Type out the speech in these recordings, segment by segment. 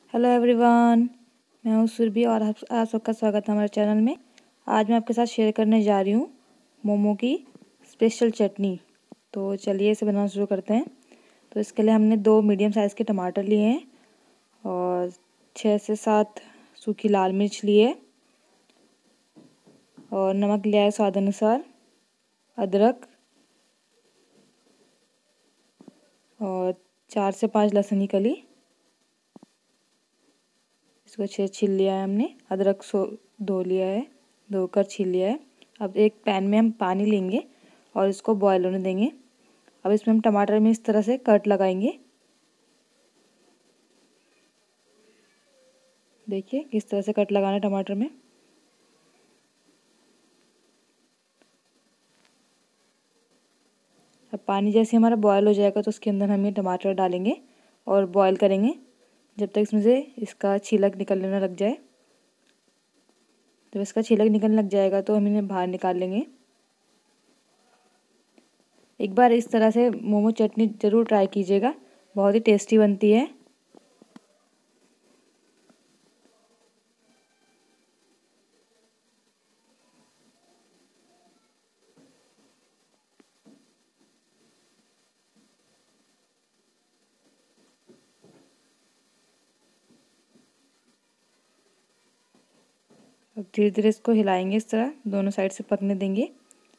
Hello everyone, मैं हूँ सुरभि और आप सबका स्वागत है हमारे चैनल में। आज मैं आपके साथ शेयर करने जा रही हूँ मोमो की स्पेशल चटनी। तो चलिए इसे बनाना शुरू करते हैं। तो इसके लिए हमने 2 मीडियम साइज़ के टमाटर लिए हैं और 6 से 7 सूखी लाल मिर्च लिए और नमक लिया है स्वाद अनुसार, अदरक और 4 से 5 लहसुन की कली। इसको अच्छे छील लिया है हमने। अदरक धो लिया है, धोकर छील लिया है। अब एक पैन में हम पानी लेंगे और इसको बॉयल होने देंगे। अब इसमें हम टमाटर में इस तरह से कट लगाएंगे। देखिए किस तरह से कट लगाना है टमाटर में। अब पानी जैसे हमारा बॉयल हो जाएगा तो उसके अंदर हम ये टमाटर डालेंगे और बॉयल करेंगे जब तक इसमें से इसका छिलक निकलने ना लग जाए। जब इसका छिलक निकलने लग जाएगा तो हम इन्हें बाहर निकाल लेंगे। एक बार इस तरह से मोमो चटनी ज़रूर ट्राई कीजिएगा, बहुत ही टेस्टी बनती है। अब धीरे धीरे इसको हिलाएंगे, इस तरह दोनों साइड से पकने देंगे।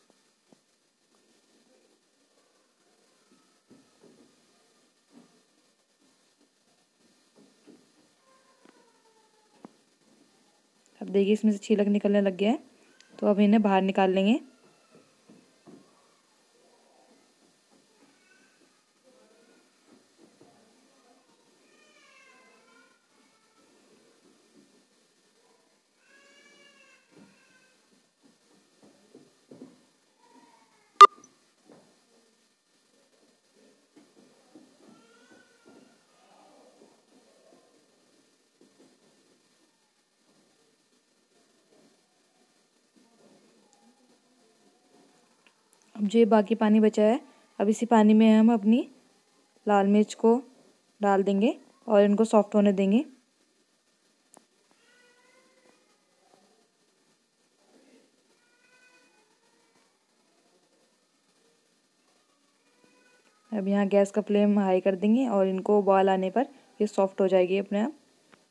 अब देखिए इसमें से छिलक निकलने लग गया है, तो अब इन्हें बाहर निकाल लेंगे। अब जो ये बाकी पानी बचा है, अब इसी पानी में हम अपनी लाल मिर्च को डाल देंगे और इनको सॉफ्ट होने देंगे। अब यहाँ गैस का फ्लेम हाई कर देंगे और इनको बॉयल आने पर ये सॉफ्ट हो जाएगी अपने आप।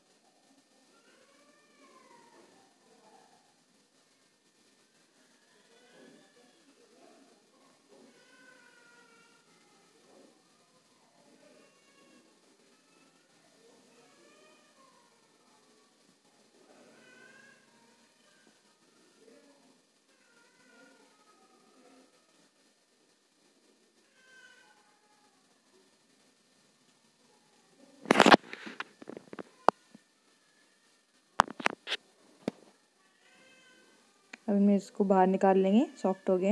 अब हम इसको बाहर निकाल लेंगे, सॉफ्ट हो गए।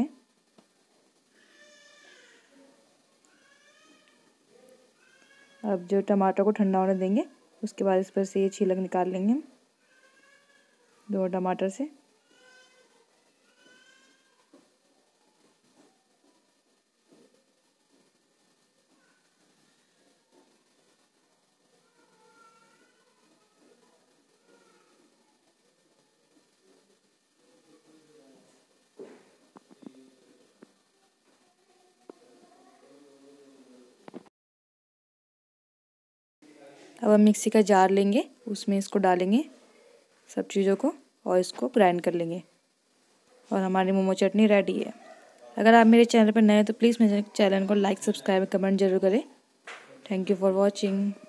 अब जो टमाटर को ठंडा होने देंगे, उसके बाद इस पर से ये छिलक निकाल लेंगे हम 2 टमाटर से। अब हम मिक्सी का जार लेंगे, उसमें इसको डालेंगे सब चीज़ों को और इसको ग्राइंड कर लेंगे और हमारी मोमो चटनी रेडी है। अगर आप मेरे चैनल पर नए हैं तो प्लीज़ मेरे चैनल को लाइक, सब्सक्राइब, कमेंट जरूर करें। Thank you for watching.